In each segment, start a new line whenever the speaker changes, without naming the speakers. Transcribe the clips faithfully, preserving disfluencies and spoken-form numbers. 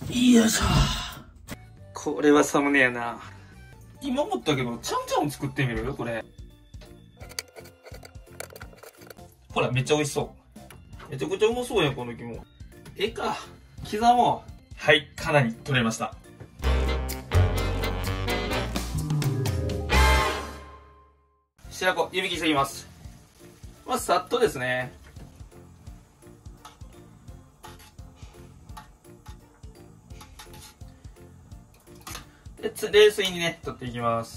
よいしょ。これはサムネやな。今思ったけど、ちゃんちゃん作ってみるよ、これ。ほら、めっちゃ美味しそう。めちゃくちゃうまそうやん、この肝。ええか。刻もう。はい、かなり取れました。白子、湯引きしていきます。まあ、さっとですね。で、冷水にね、取っていきます。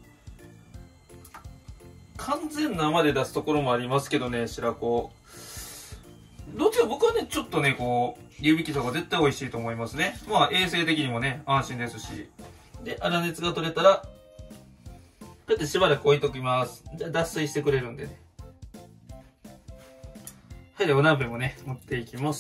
完全生で出すところもありますけどね、白子。どっちか僕はね、ちょっとね、こう、湯引きとか絶対美味しいと思いますね。まあ、衛生的にもね、安心ですし。で、粗熱が取れたら、こうやってしばらく置いときます。じゃあ、脱水してくれるんでね。はい、で、お鍋もね、持っていきます。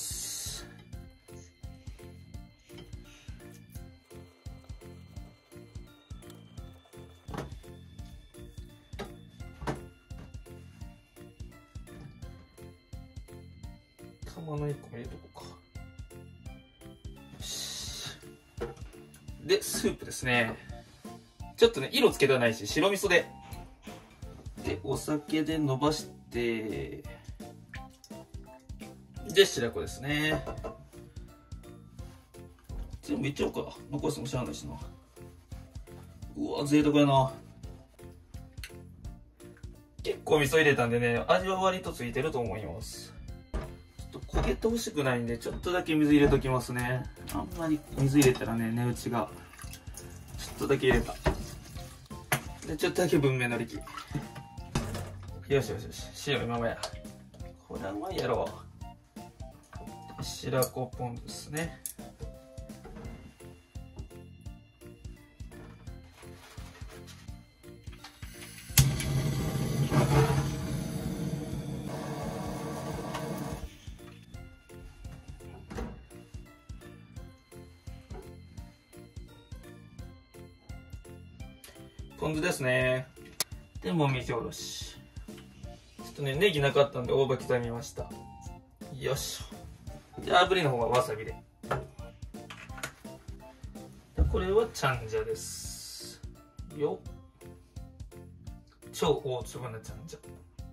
玉のいっこも入れとこうか。よし。で、スープですね。ちょっとね、色つけたないし、白味噌で。で、お酒で伸ばして、で、白子ですね。全部いっちゃおうか。残してもしゃあないしな。うわ、贅沢やな。結構味噌入れたんでね、味は割とついてると思います。ちょっと焦げてほしくないんで、ちょっとだけ水入れときますね。あんまり水入れたらね、値打ちが。ちょっとだけ入れた。で、ちょっとだけ文明の力。よしよしよし。塩今まや。これはうまいやろ。白子ポンですね。ポン酢ですね。で、もみじおろし。ちょっとね、ネギなかったんで大葉刻みました。よいしょ。で、炙りの方はわさびで。で、これはちゃんじゃです。よっ。超大粒なちゃんじゃ。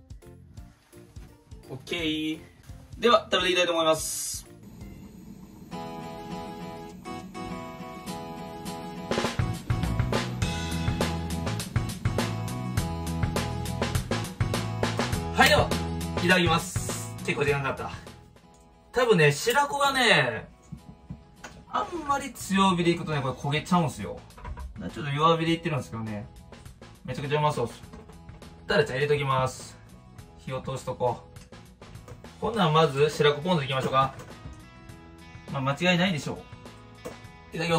オッケー。では、食べていきたいと思います。はい、では、いただきます。結構時間かかった。多分ね、白子がね、あんまり強火でいくとね、これ焦げちゃうんすよ。ちょっと弱火でいってるんですけどね、めちゃくちゃうまそうっす。タレちゃん入れときます。火を通しとこう。ほんならまず白子ポン酢いきましょうか。まあ間違いないでしょう。いただきます。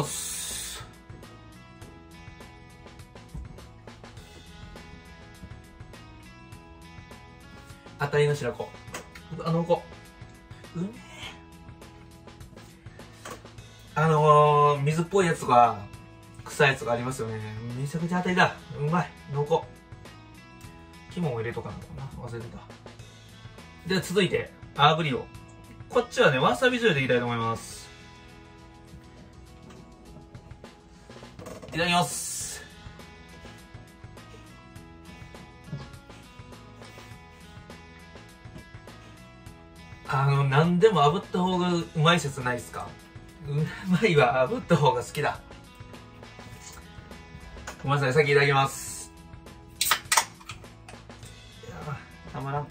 あたりの白子。あの子。うめえ。あのー、水っぽいやつとか、臭いやつがありますよね。めちゃくちゃあたりだ。うまい。濃厚。肝も入れとかなのかな。忘れてた。では続いて、炙りを。こっちはね、わさび醤油でいきたいと思います。いただきます。あの、何でも炙った方がうまい説ないですか？うまいわ、炙った方が好きだ。ごめんなさい、先いただきます。いやー、たまらん。い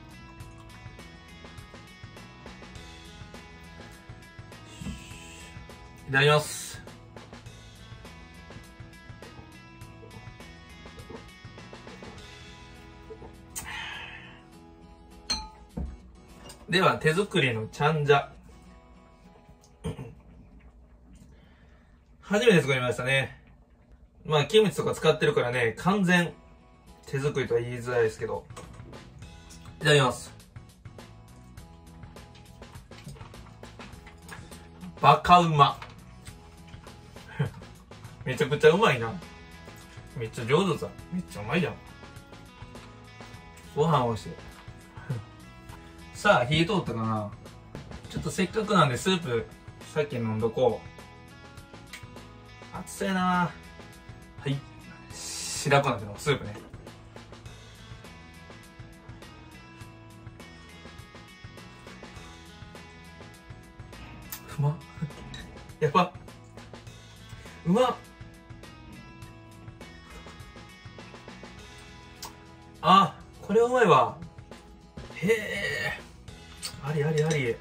ただきます。では、手作りのちゃんじゃ。初めて作りましたね。まあ、キムチとか使ってるからね、完全手作りとは言いづらいですけど。いただきます。バカうま。めちゃくちゃうまいな。めっちゃ上手だ。めっちゃうまいじゃん。ご飯をして。さあ、火通ったかな。ちょっとせっかくなんでスープさっき飲んどこう。熱そうやな。はい。白子鍋のスープね。うまっ。やばっ。うまっ。あ、これうまいわ。へえ。ありありあり。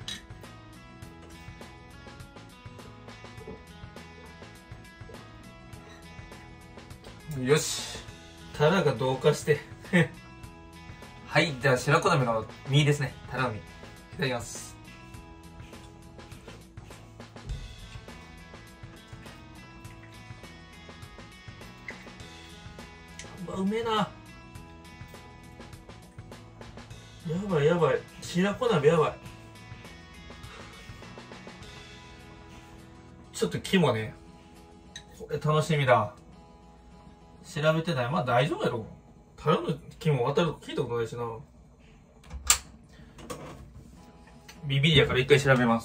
よし。タラが同化して。はい。では、白子鍋の身ですね。タラの身。いただきます。うわ、うめえな。やばいやばい。白子鍋やばい。ちょっと肝ね。これ楽しみだ。調べてない。まあ大丈夫やろ。タラの肝渡ると聞いたことないしな。ビビりやから一回調べます。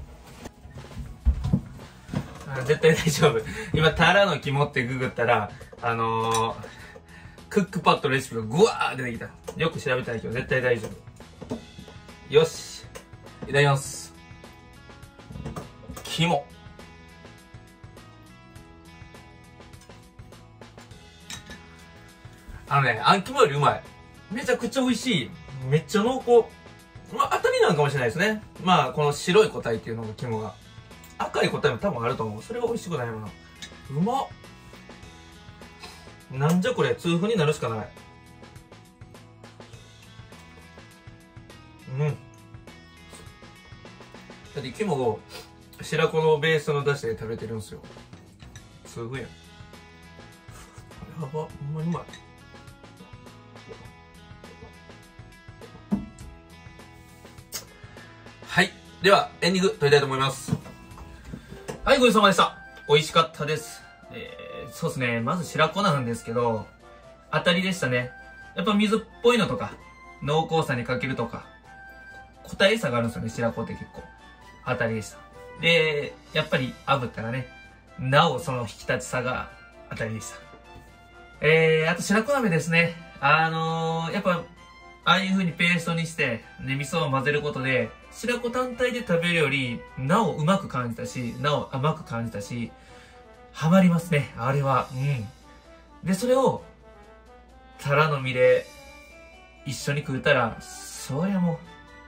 あ、絶対大丈夫。今、タラの肝ってググったら、あのー、クックパッドレシピがグワー出てきた。よく調べたいけど絶対大丈夫。よし。いただきます。肝。あのね、あん肝よりうまい。めちゃくちゃ美味しい。めっちゃ濃厚。まあ、当たりなんかもしれないですね。まあ、この白い個体っていうのが肝が。赤い個体も多分あると思う。それが美味しくないよな。うまっ。なんじゃこれ、痛風になるしかない。うん。だって肝を白子のベースの出汁で食べてるんですよ。痛風やん。やば、ほんまにうまい。はい。では、エンディング撮りたいと思います。はい、ごちそうさまでした。美味しかったです。えー、そうですね。まず白子なんですけど、当たりでしたね。やっぱ水っぽいのとか、濃厚さにかけるとか、個体差があるんですよね、白子って結構。当たりでした。で、やっぱり炙ったらね、なおその引き立ちさが当たりでした。えー、あと白子鍋ですね。あのー、やっぱ、ああいう風にペーストにして、ね、味噌を混ぜることで、白子単体で食べるより、なおうまく感じたし、なお甘く感じたし、ハマりますね、あれは。うん。で、それを、タラの身で、一緒に食うたら、そりゃもう、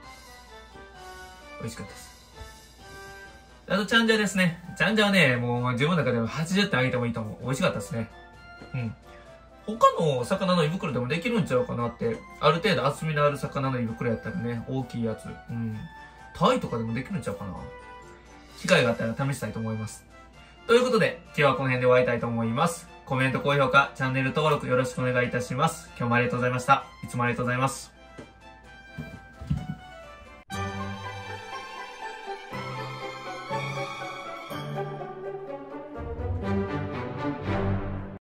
美味しかったです。あと、チャンジャですね。チャンジャはね、もう自分の中でもはちじゅってんあげてもいいと思う。美味しかったですね。うん。他の魚の胃袋でもできるんちゃうかなって。ある程度厚みのある魚の胃袋やったらね、大きいやつ。うん。タイとかでもできるんちゃうかな。機会があったら試したいと思います。ということで、今日はこの辺で終わりたいと思います。コメント、高評価、チャンネル登録よろしくお願いいたします。今日もありがとうございました。いつもありがとうございます。